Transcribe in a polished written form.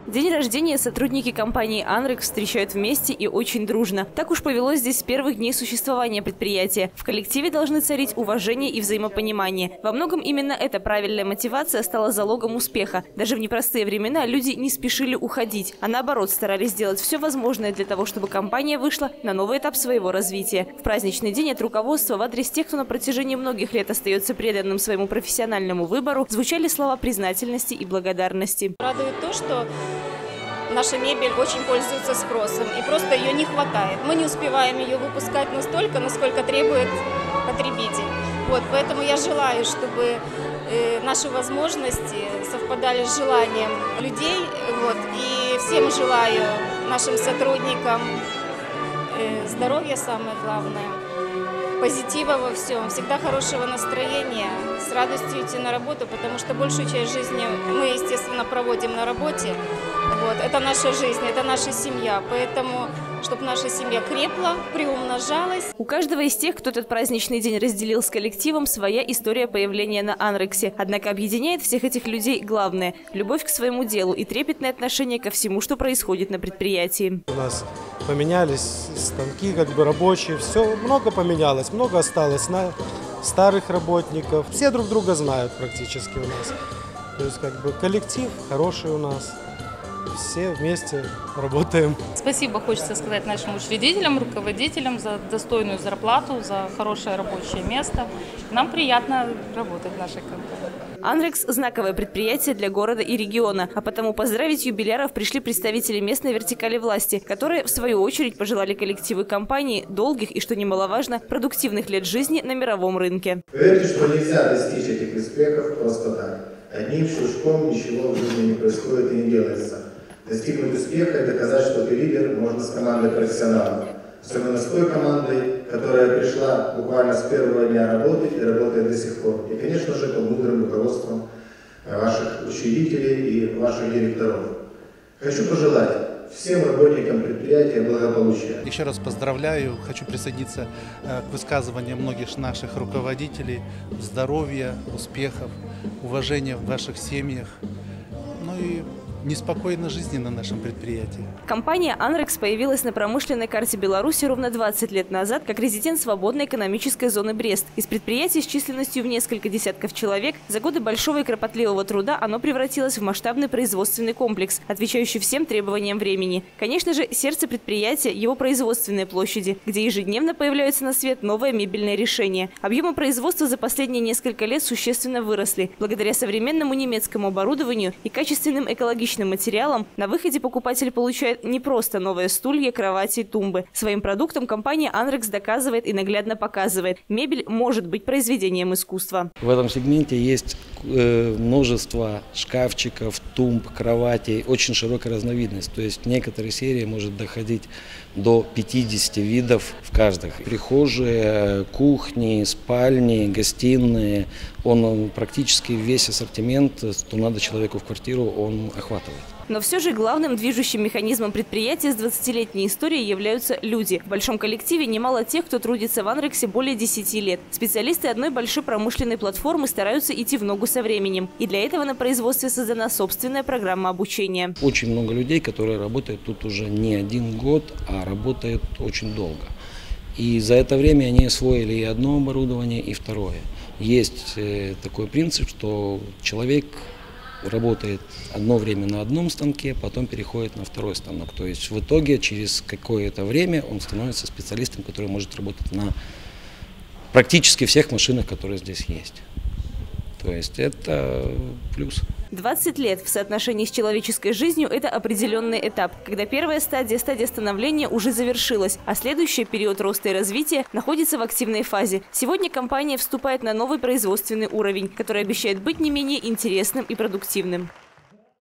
День рождения сотрудники компании «Анрекс» встречают вместе и очень дружно. Так уж повелось здесь с первых дней существования предприятия. В коллективе должны царить уважение и взаимопонимание. Во многом именно эта правильная мотивация стала залогом успеха. Даже в непростые времена люди не спешили уходить, а наоборот старались сделать все возможное для того, чтобы компания вышла на новый этап своего развития. В праздничный день от руководства в адрес тех, кто на протяжении многих лет остается преданным своему профессиональному выбору, звучали слова признательности и благодарности. Радует то, что наша мебель очень пользуется спросом, и просто ее не хватает. Мы не успеваем ее выпускать настолько, насколько требует потребитель. Поэтому я желаю, чтобы наши возможности совпадали с желанием людей. И всем желаю, нашим сотрудникам, здоровья самое главное, позитива во всем, всегда хорошего настроения, с радостью идти на работу, потому что большую часть жизни мы, естественно, проводим на работе. Это наша жизнь, это наша семья, поэтому, чтобы наша семья крепла, приумножалась. У каждого из тех, кто этот праздничный день разделил с коллективом, своя история появления на «Анрексе». Однако объединяет всех этих людей главное – любовь к своему делу и трепетное отношение ко всему, что происходит на предприятии. У нас поменялись станки, рабочие, все много поменялось, много осталось на старых работников. Все друг друга знают практически у нас. То есть коллектив хороший у нас. Все вместе работаем. Спасибо хочется сказать нашим учредителям, руководителям за достойную зарплату, за хорошее рабочее место. Нам приятно работать в нашей компании. «Анрекс» – знаковое предприятие для города и региона, а потому поздравить юбиляров пришли представители местной вертикали власти, которые, в свою очередь, пожелали коллективу компании долгих и, что немаловажно, продуктивных лет жизни на мировом рынке. Поверьте, что нельзя достичь этих успехов просто так. Одним щелчком ничего в жизни не происходит и не делается. Достигнуть успеха и доказать, что ты лидер, можно с командой профессионалов. Особенно с той командой, которая пришла буквально с первого дня работать и работает до сих пор. И, конечно же, под мудрым руководством ваших учредителей и ваших директоров. Хочу пожелать всем работникам предприятия благополучия. Еще раз поздравляю, хочу присоединиться к высказываниям многих наших руководителей. Здоровья, успехов, уважения в ваших семьях. И неспокойной жизни на нашем предприятии. Компания «Анрекс» появилась на промышленной карте Беларуси ровно 20 лет назад как резидент свободной экономической зоны Брест. Из предприятий с численностью в несколько десятков человек за годы большого и кропотливого труда оно превратилось в масштабный производственный комплекс, отвечающий всем требованиям времени. Конечно же, сердце предприятия – его производственные площади, где ежедневно появляются на свет новые мебельные решения. Объемы производства за последние несколько лет существенно выросли. Благодаря современному немецкому оборудованию и качественным экологическим материалам на выходе покупатель получает не просто новые стулья, кровати и тумбы. Своим продуктом компания «Анрекс» доказывает и наглядно показывает – мебель может быть произведением искусства. В этом сегменте есть множество шкафчиков, тумб, кроватей, очень широкая разновидность. То есть некоторые серии может доходить до 50 видов в каждой. Прихожие, кухни, спальни, гостиные. Он практически весь ассортимент, что надо человеку в квартиру, он охватывает. Но все же главным движущим механизмом предприятия с 20-летней историей являются люди. В большом коллективе немало тех, кто трудится в «Анрексе» более 10 лет. Специалисты одной большой промышленной платформы стараются идти в ногу со временем. И для этого на производстве создана собственная программа обучения. Очень много людей, которые работают тут уже не один год, а работают очень долго. И за это время они освоили и одно оборудование, и второе. Есть такой принцип, что человек работает одно время на одном станке, потом переходит на второй станок. То есть в итоге через какое-то время он становится специалистом, который может работать на практически всех машинах, которые здесь есть. То есть это плюс. 20 лет в соотношении с человеческой жизнью – это определенный этап, когда первая стадия становления уже завершилась, а следующий период роста и развития находится в активной фазе. Сегодня компания вступает на новый производственный уровень, который обещает быть не менее интересным и продуктивным.